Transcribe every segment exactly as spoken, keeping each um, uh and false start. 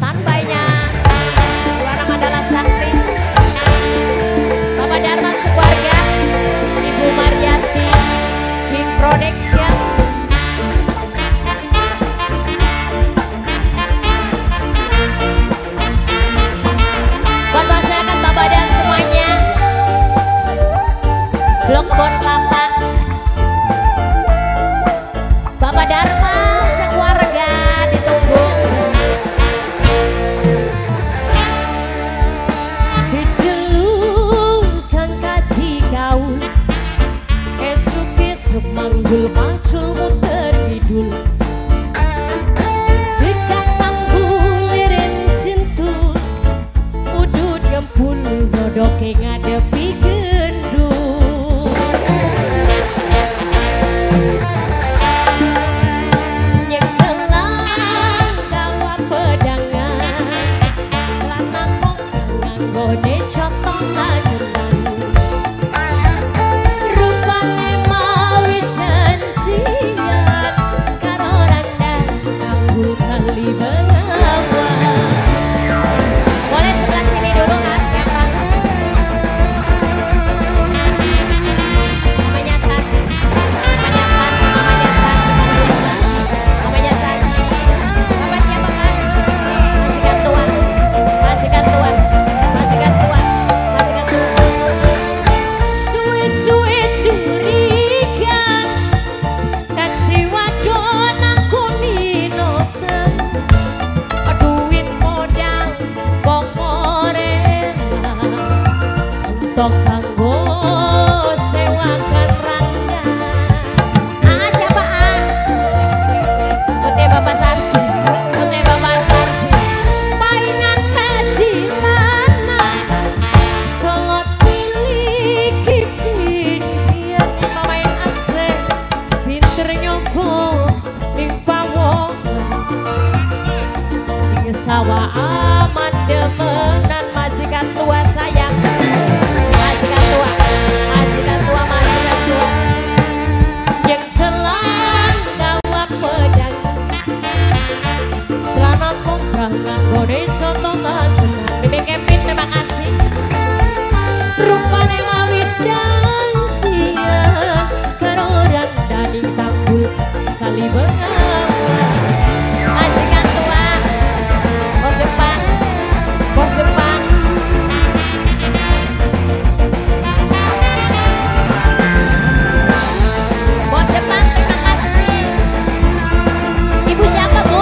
standby-nya. Dua nama adalah Sakti, Bapak Dharma sekeluarga, Ibu Mariati, King Production. Buat masyarakat Bapak dan semuanya, Blok Kebon Kelapa, Bapak Dharma sekeluarga ditunggu. Kecelungkan kaji gaul, esuk-esuk manggul macul muter hidul. Dekat tanggul lirin cintu, udut gempul dodoke ngadepi gendul. Nyekelang dawa pedangan, selana kok nganggone cotong lagenan. Rupane mawi janjian karo randang tanggul kali bengawan. Boleh sebelah sini dulu Mas, siapa? Namanya Santi, namanya Santi, namanya Santi, namanya Santi, namanya Santi. Bapak siapa Pak? Majikan tua, majikan tua, majikan tua, majikan tua. Suwe-suwe curiga, kaji wadon aku ninoten. Duit modal komorena, untuk kanggo sewakan rangga. Ah siapa ah? Putih Bapak Sarji, putih Bapak Sarji. Paingan kaji lana, solot miliki pinian. Pemain asing, pinter nyogok ning pawongan. Ing sawah aman demenan, majikan tua sayang. Majikan tua, majikan tua, majikan tua. Yang telang gawa pedang, celana komprang nganggone contoh lagenan. Bibi Kevin terima kasih. Rupane mawi janjian karo randaning tanggul kali bengawan. Majikan tua, bos Jepang, bos Jepang. Bos Jepang terima kasih. Ibu siapa Bu?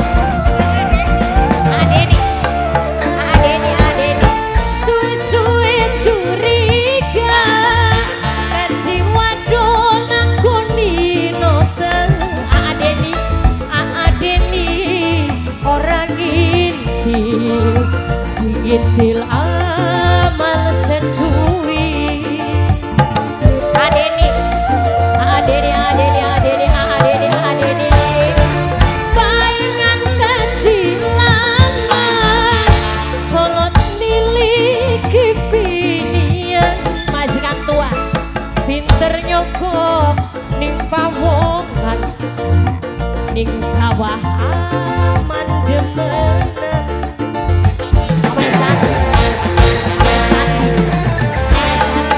Adeni, Adeni, Adeni. Suwe-suwe curiga, kaji wadon aku ninoten. Adeni, Adeni, orang intil, si intil amal secuwi. Adeni, Adeni, Adeni, Adeni, Adeni, Adeni. Paingan kaji lama, solot miliki pinian. Majikan tua, pinter nyogok ning pawongan. Ning sawah aman demenan. Namanya Santi, namanya Santi, namanya Santi.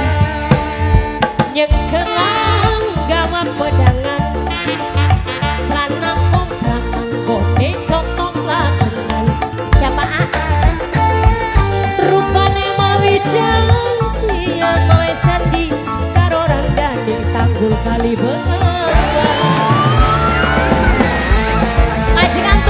Nyekelang gawa pedangan, celana komprang nganggone cotong lagenan. Siapa ah? Rupane mawi janjian, mawe Santi karo randaning tanggul kali bengawan. Majikan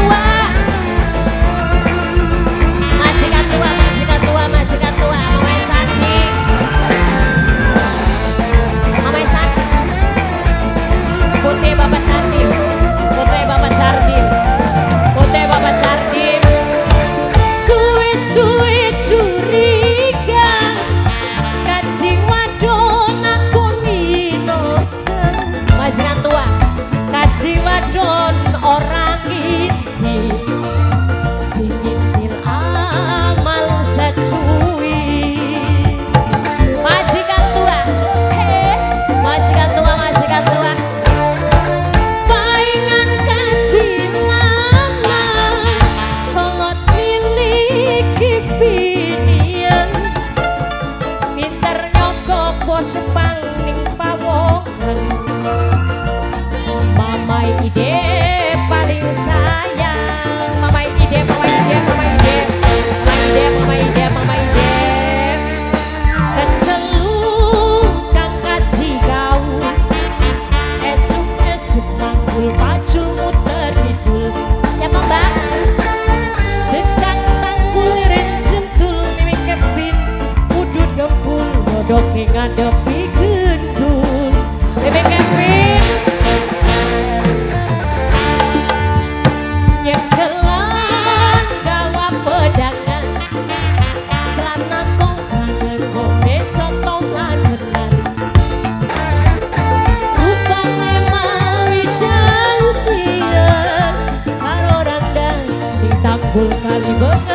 kali bengar